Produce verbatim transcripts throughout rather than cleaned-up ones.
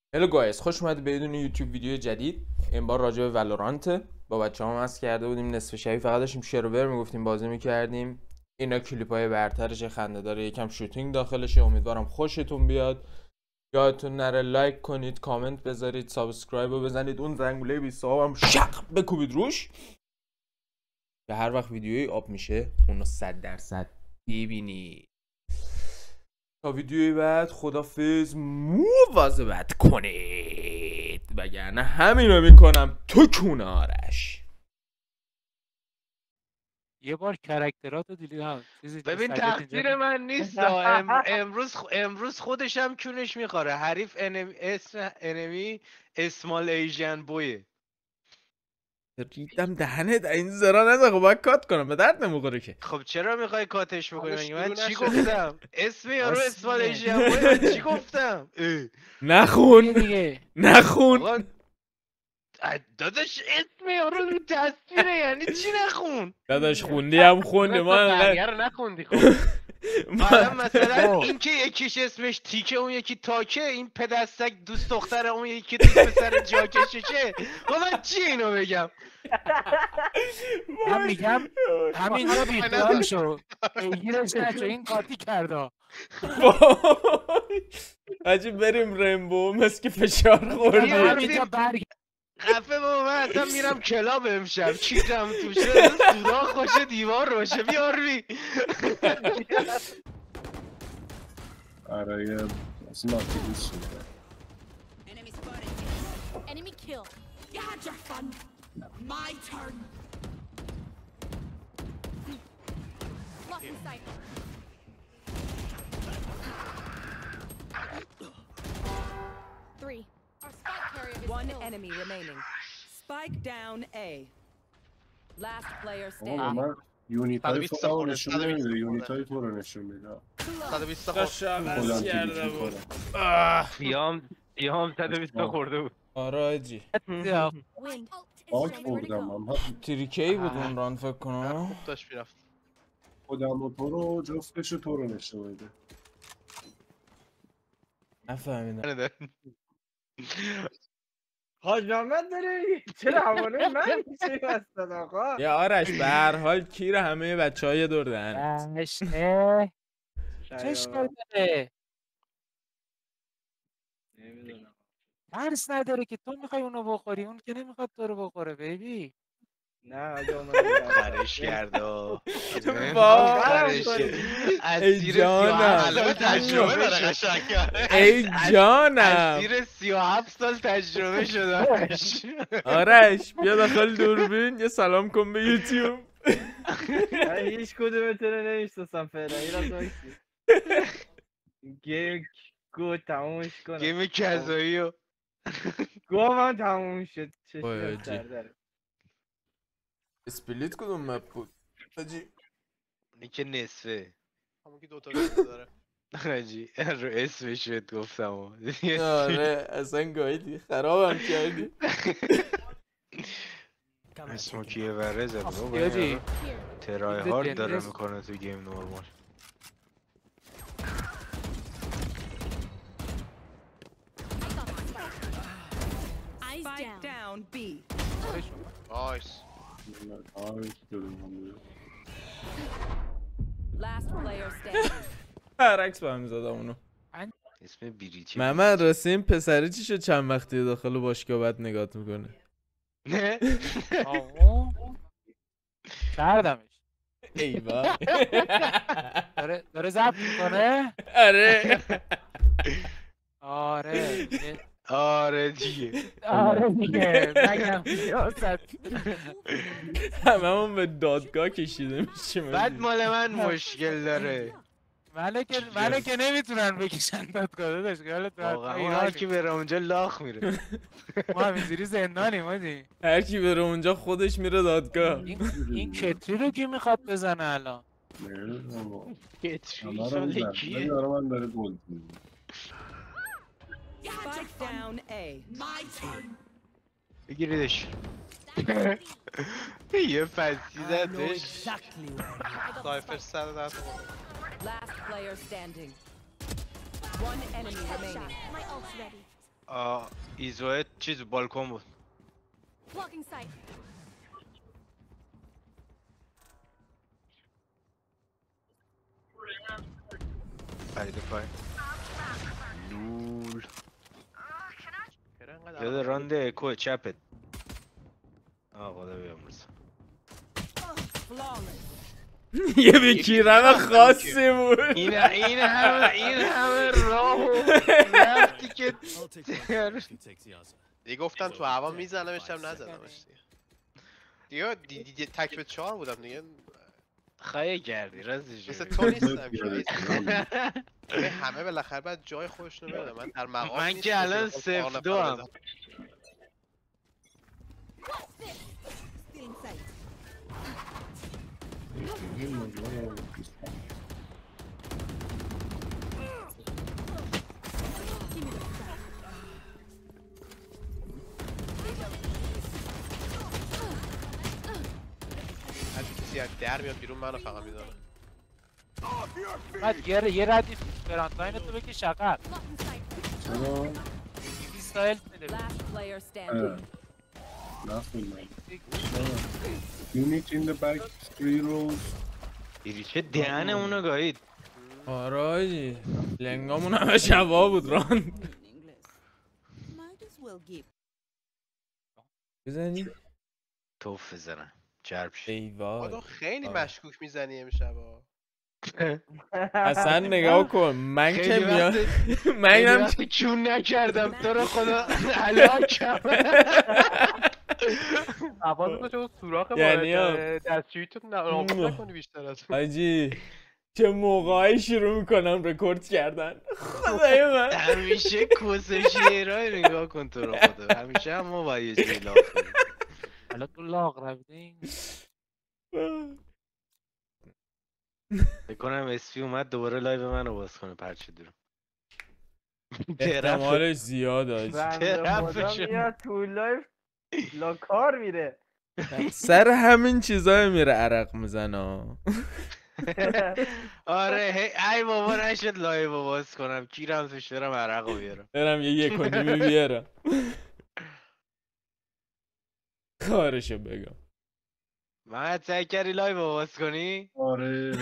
هلو گایز، خوش اومدید به یه یوتیوب ویدیو جدید. این بار راجع به ولورانت. با بچه‌ها مس کرده بودیم نصف شبی، فقط داشتیم شروور میگفتیم، بازی میکردیم. اینا کلیپای برترش خنده داره، یکم شوتینگ داخلشه. امیدوارم خوشتون بیاد. یادتون نره لایک کنید، کامنت بذارید، سابسکرایب رو بزنید، اون زنگوله بیست هم شق بکوبید روش که هر وقت ویدیویی آب میشه اونو صد درصد ببینید. تا ویدیوی بعد خدافظ، مواظبت کنید وگرنه همینو میکنم تو کونه آرش. یه بار کرکتراتو دیدی هم ببین تقصیر من نیست. ام... امروز امروز خودشم کونش میخوره. حریف انمی اسم انمی اسمال ایژن بویه. ریدم دهنت، این زرا نزا. خب باید کات کنم، به درد نمیخوره که. خب چرا میخوای کاتش بکنی؟ من چی نشده. گفتم؟ اسم یارو اسمال ایژن بویه، من چی گفتم؟ نخون نخون آقا داداش اسم یارو رو تصویره، یعنی چی نخون؟ داداش خوندی هم خوندی، ما بقیه رو نخوندی. خب حالا مثلا این که یکیش اسمش تیکه اون یکی تاکه، این پدستک دوست دختر اون یکی دوست پسر جاکششه. خب من چی اینو بگم؟ من میگم همینجا بیخیال شو، پیگیرش نشو، این قاطی کرده. حاجی بریم ریمبو، مثل که فشار خوردی. همینجا برگ خفه با من اصلا میرم کلاب امشب، چیزم توشه سوراخ خوشه دیوار روشه. بیار بی آره یه اصلا ناتیلیس شده. Enemy kill. You had your fun. My turn. Lock in sight. Three. Our spike carrier is One killed. enemy remaining. Spike down A. Last player آقا standing. من یونیت های صد و بیست تو رو خورده، نشون صد و بیست نمیده، خورده. یونیت های تو رو نشون میده. صد و بیست تا داشت عوض کلان کرده کلیک بود. میکنه. آه. سیام سیام صد و بیست تا خورده بود. آره حاجی Wind. باک خوردم هم تریکی بود اون ران فکر کنم. خوب داشت میرفت. خودم و تو رو جفتش تو رو نشون میده. نفهمیدم. حاج محمد داری چرا حواله من میشه وستد آقا؟ یا آرش به هر حال کیر همه بچه های دور دهنت. عشقه چه اشکال داره؟ نمیدونم. ترس نداره که تو میخوای اونو بخوری، اون که نمیخواد تو رو بخوره. بیبی نه آجا اومدم خرش کرده. وای. خرش از ای زیر جانم. سی و هفت سال تجربه داره قشنگ. ای از جانم. زیر سی و هفت سال تجربه شدهش. آرش بیا داخل دوربین، یه سلام کن به یوتیوب. هیچ کدومتون رو نمیشناسم فعلا. این از وایسی گیم گو تمومش کنم. گیم کذایی و گو من تموم شد. وای چشم جی. سر داره. اسپلیت کدوم مپ بود حاجی؟ اونی که نصفه همون که دوتا گفته داره. حاجی رو اسمش بهت گفتم. آره اصلا گایدی، خرابم کردی. اسمو کیه وره زده بابا. یادی Here. ترای این هارد داره دنیس. میکنه تو گیم نورمال. Eyes Spike down. down B. نایس. آره دارم. Last player standing. برعکس با هم زدم اونو. اسم بیریچی. محمد راستی این پسره چی شد چند وقتی داخل باشگاه بعد نگات میکنه؟ نه آقا کردمش. ایوه. داره داره ضبط میکنه. آره آره آره دیگه. آره دیگه مگم سیاست. هممون به دادگاه کشیده میشیم. بعد مال من مشکل داره. منو که منو که نمیتونن بکشن دادگاه. داشت خیالت راحت. واقعا اون هر کی بره اونجا لاخ میره. ما همینجوری زندانیم آجی. هر کی بره اونجا خودش میره دادگاه. این این کتری رو کی میخواد بزنه الان؟ نمیدونم آقا. کتری همه رو سال میزن. کیه؟ ولی آره من داره گلد میزن. Spike down A. My turn. بگیریدش. یه فسی زدش. سایفر صد و ده تا خورده. Last player standing. One enemy remaining. My ult's ready. آه ایزوه چیز بالکن بود. Blocking sight. پریده پای لول یاد رانده اکو چپت. آه خدا بیامرز. یه بکیرم خاصی بود. این این همه این همه راه و رفتی که دیگه گفتم تو هوا میزنمش هم نزدمش دیگه. دیگه دیگه تک به چهار بودم دیگه. خواهی کردی رازی مثل جوری. تو نیستم که همه بالاخره باید جای خودشونو بدن. من در مقام من که الان صفر دو هم. Stealing sight. هر کسی از در میاد بیرون منو فقط میزنه. بعد یه یه ردی فرانتاین تو بکش عقب. Blocking sight. چرا؟ بیست تا هلت میده. Last player standing. نخوندم. Unit in the back, three rolls. ایریچه دهن اونو گاهید. آره آجی لنگامون همه شبا بود ران. English. Might as well give. بزنی؟ توف بزنم چربش. ایوای خدا خیلی آره. مشکوک میزنی امشب. اصلا نگاه کن من که خیلی میام وقت من خیلی اینم وقتی چون نکردم تو رو خدا هلاکم. حواظتو چه سوراخ یعنی ها. دستشویی تو ناقص نکنی بیشتر از اون. آجی چه موقعی شروع میکنم رکورد کردن خدای من. همیشه کوسه شیرهای نگاه کن تو رو خدا. همیشه هم ما باید یه جوری لاغ کنیم. حالا تو لاغ رویدین. بکنم اسفی اومد دوباره لایو منو باز کنه پرچه دورم. احتمالش زیاد آجی. بنده خدا میاد تو لایف لا کار میره. سر همین چیزای میره عرق میزنه. آره هی ای بابا نشد لایو باز کنم کیرم توش برم عرقو بیارم. برم یه یک و نیمی بیارم کارشو بگم. محمد سعی کردی لایو باز کنی؟ آره.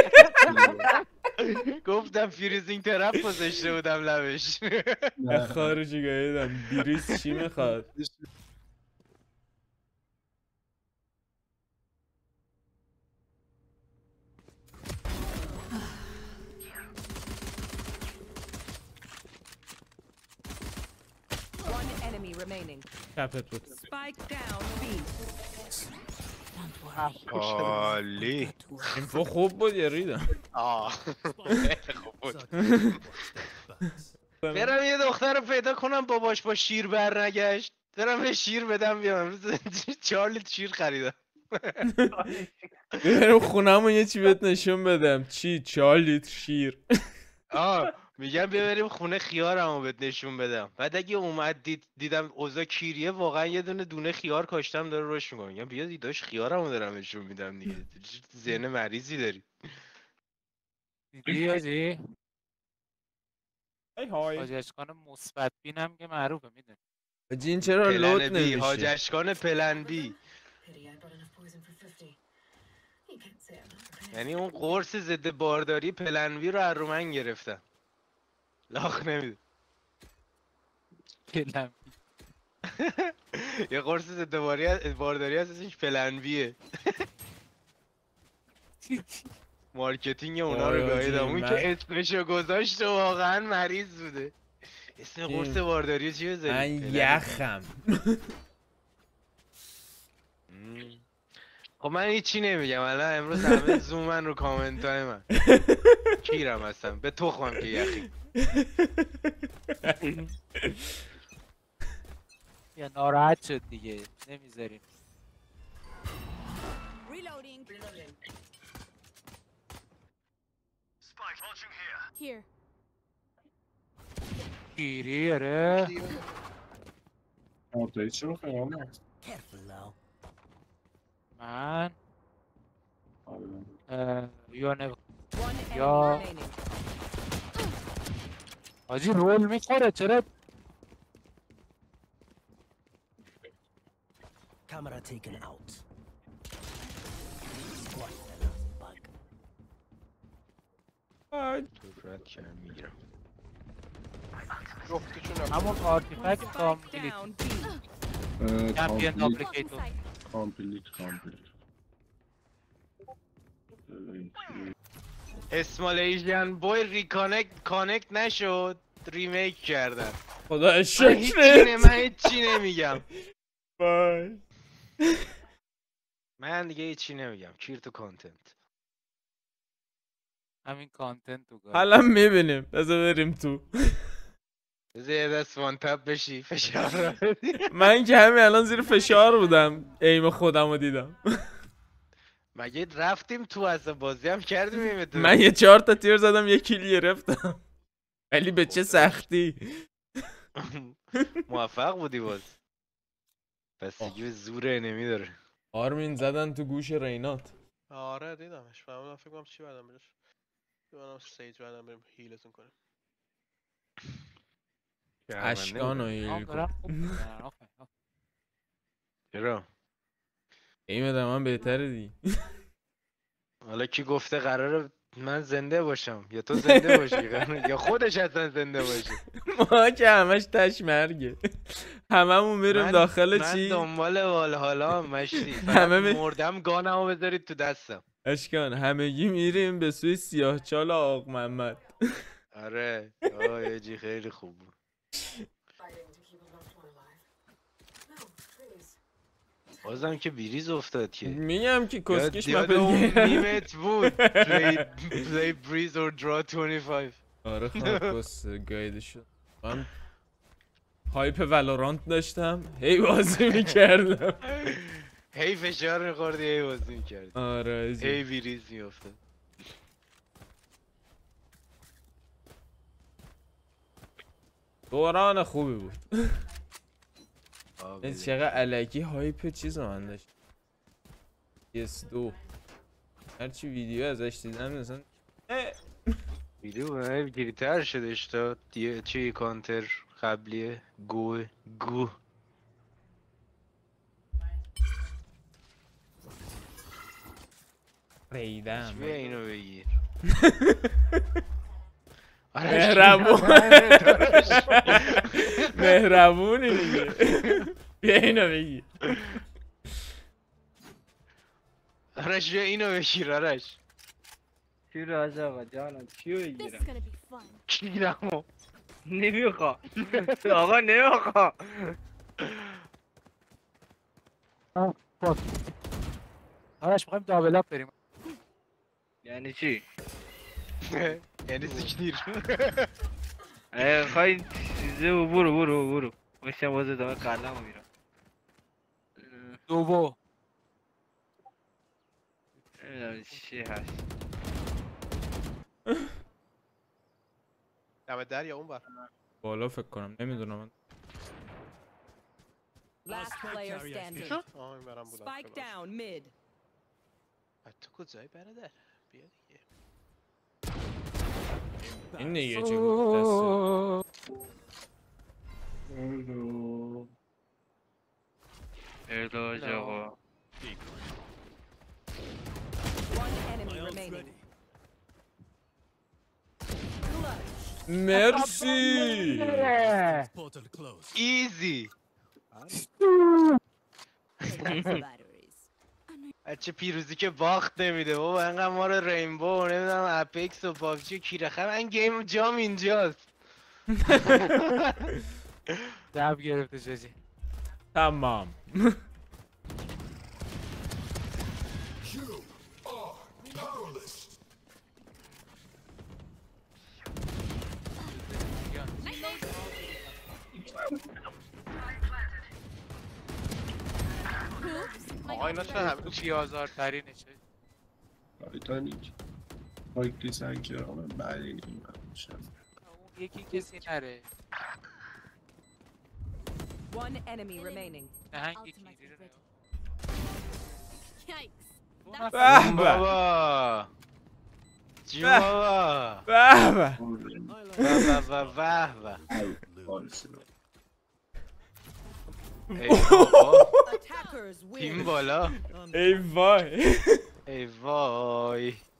گفتم فریزینگ ترپ گذاشته بودم لبش. خارجی گاییدم دیریز چی میخواد. One enemy remaining. کپت بود. Spike down B. عالی. اینفو خوب بود یا ریدم. آه خوب بود. برم یه دختر رو پیدا کنم باباش با شیر بر نگشت. برم به شیر بدم بیام. چهار لیتر شیر خریدم. برم خونم یه چی بهت نشون بدم. چی؟ چهار لیتر شیر. آه میگم ببریم خونه خیارمو بهت نشون بدم. بعد اگه اومد دید دیدم اوضاع کیریه واقعا یه دونه دونه خیار کاشتم داره روش میکنم. میگم بیا دیداش خیارمو دارم نشون میدم دیگه. ذهن مریضی داری. دیدی آجی؟ های های. حاج اشکان مثبت بینم که معروفه میدونی. جین چرا لود پلن بی حاج نمیشه؟ اشکان پلن بی. یعنی اون قرص ضد بارداری پلن بی رو از رو من گرفتم. لاخ نمیده. پلن یه قرص ضد بارداری هست اسمش پلن بیه. مارکتینگ اونا رو گاهیدم. اون که اسمشو گذاشت و واقعا مریض بوده. اسم قرص بارداری چی بذاریم؟ من یخم. خب من هیچی نمیگم الان امروز همه زومن رو کامنت های من. کیرم هستم به تخمم که یخی. یا ناراحت شد دیگه نمیذاریم. Reloading. Here. گیری اره. آرتایی چرا خیام هست؟ من آره. یا نگ... One enemy یا remaining. حاجی رول میخوره چرا Camera taken out. رد کردم میگیرم. جفتشون هم همون آرتیفکت Spike کامپلیت down B. چمپیون کامپلیت دابلیکیتور کامپلیت کامپلیت اسمال ایژن بوی ریکانکت کانکت نشد ریمیک کردن. خدا من هیچی شکرت. نه- من هیچی نمیگم. وای. من دیگه هیچی نمیگم. کیر تو کانتنت. همین کانتنت تو حالا میبینیم. بذار بریم تو. بذار یه دست وان تپ بشی فشار رو بدی. من که همین الان زیر فشار بودم. ایم خودم رو دیدم. مگه رفتیم تو اصلا بازی هم کردیم ایمتون. من یه چهار تا تیر زدم یه کیل گرفتم. ولی به چه سختی. موفق بودی باز. بستگی به زور انمی داره. آرمین زدن تو گوش رینات. آره دیدمش. فهمیدم فکر کنم چی بعدم بهش. منم سیج بعدم بریم هیلتون کنیم. اشکان و هیل کن. چرا؟ ایم من بهتره دی. حالا کی گفته قراره من زنده باشم یا تو زنده باشی یا خودش اصلا زنده باشه. ما که همش تش مرگه. هممون میریم من- داخل من چی؟ دنبال والهالا هم مشتی. همه می- فقط مردم گانمو بذارید تو دستم. اشکان همگی میریم به سوی سیاه چال آق محمد. آره آه یه جی خیلی خوب بود. بازم که بیریز افتاد که میگم که کسکش یاد مپل اون گیر. میمت بود. play, play breeze or draw twenty five. آره خب کس گایده شد. من هایپ ولورانت داشتم هی بازی میکردم. هی فشار میخوردی هی بازی میکردی. آره هی ازی. بیریز میافتاد. دوران خوبی بود. آه، این بده. چقدر علکی هایپ چیز من داشت. یس دو هرچی ویدیو ازش دیدم مثلا اه، ویدیو به گیریتر شدش تا دیگه چی کانتر قبلیه گو گو ریدم. بیا اینو بگیر. مهربون. مهربونی دیگه. بیا اینو بگیر. آرش بیا اینو بگیر آرش. چی راز آقا جانم چیو This is بگیرم gonna be fun. کیرمو نمیخوا آقا نمیخوا آرش میخوایم دابل اپ بریم. یعنی چی؟ یعنی سیکنیر. خواهی چیزه و برو برو برو باشم باز ادامه قلم میرم دوبو نمیدونم چی هست دم در یا اون بر. بالا فکر کنم نمیدونم من. Last player standing. آه این برم بودم. Spike down mid. تو کجایی برادر؟ بیا دیگه. این دیگه چه گفت ارداج آقا One enemy remaining. مرسی. ایزی. Batteries. بچه پیروزی که باخت نمیده بابا. انقدر ما رو رینبو و نمیدونم اپکس و پابجی و کیرخه. من گیم جام اینجاست. دب گرفته جزی. تمام. آقا اینا چه هم چی آزارترینه چه؟ تایتانیک پایک سنکرامه بعدی نیم میشم اون یکی کسی نره. One enemy remaining. نهنگ Ultimate کیری رو ready. نگاه. Yikes. دو نفر. به به بابا جو بابا به به. و و و و و ای بابا. Attackers تیم win. بالا ای وای ای وای